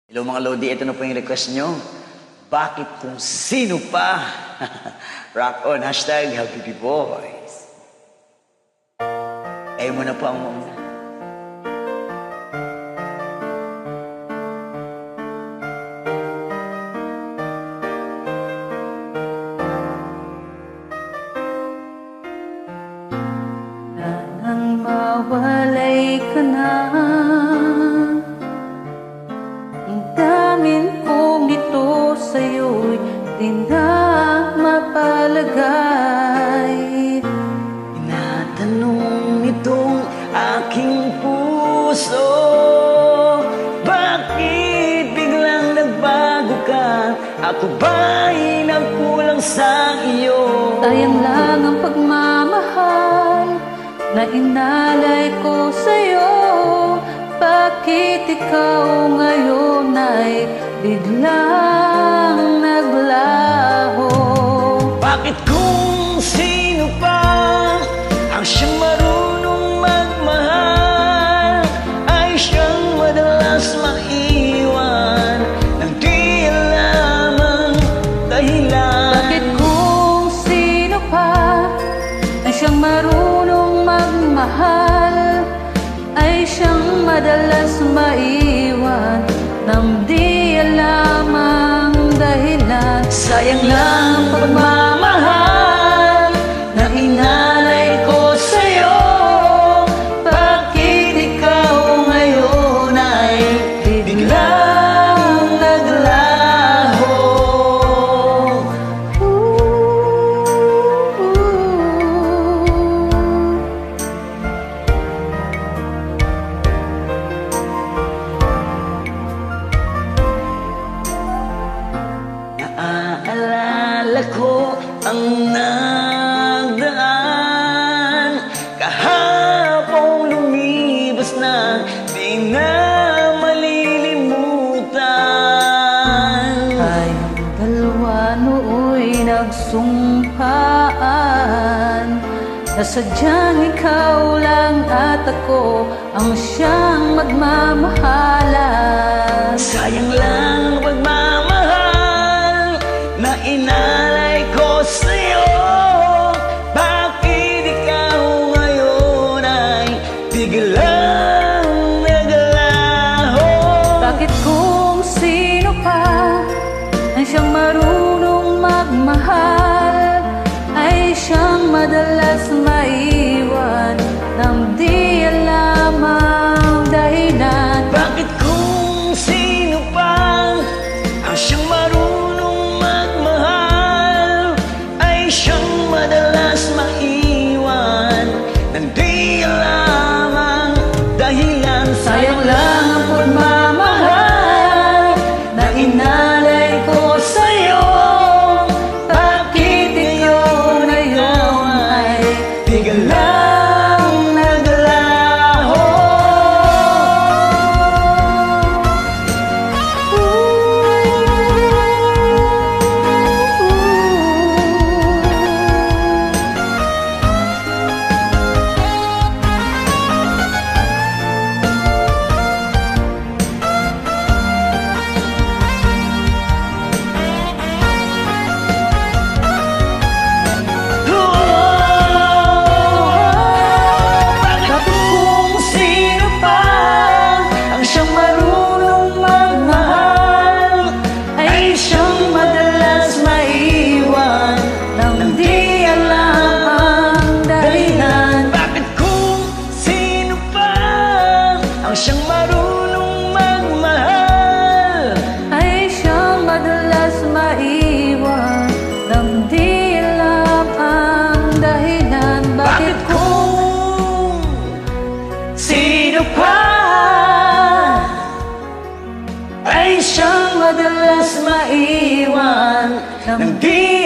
Hello mga Lodi, ito na po yung request nyo. Bakit kung sino pa? Rock on, hashtag Happy Boys. Ayaw mo na po ang mauna. Nang mawalay ka na, ang damin kong ito sa'yo'y di na mapalagay. Tinatanong nitong aking puso, bakit biglang nagbago ka? Ako ba'y nagkulang sa iyo? Sayang lang ang pagmamahal na inalay ko sa'yo. Bakit ikaw ngayon ay biglang naglaho? Bakit kung sino pa ang siyang marunong magmahal ay siyang madalas maiwan ng di alam ang dahilan? Bakit kung sino pa ang siyang marunong magmahal ay siyang madalas maiwan nang di alam ang dahilan? Sayang lang ang pagmamahal na inalay ko sa'yo. Bakit ikaw ngayon ay biglang naglaho? Naaalala ko ang nagdaan kahapong lumibas na di na malilimutan. Tayong dalawa nooy nagsumpaan na sadyang ikaw lang at ako ang siyang magmamahalan. Sayang lang ang pagmamahal na inalay ko sa'yo. Bakit ikaw ngayon ay biglang naglaho? Bakit kung sino pa ang siyang marunong magmahal ay siyang madalas maiwan nang di alam ang dahilan? Bakit kung sino pa ang siyang marunong magmahal ay siyang madalas maiwan nang di alam ang dahilan? Sayang lang ang pagmamahal na inalay ko sa'yo. Bakit ikaw ngayon ay biglang naglaho? Siyang marunong magmahal ay siyang madalas maiwan nang di alam ang dahilan. Bakit kung sino pa ay siyang madalas maiwan nang di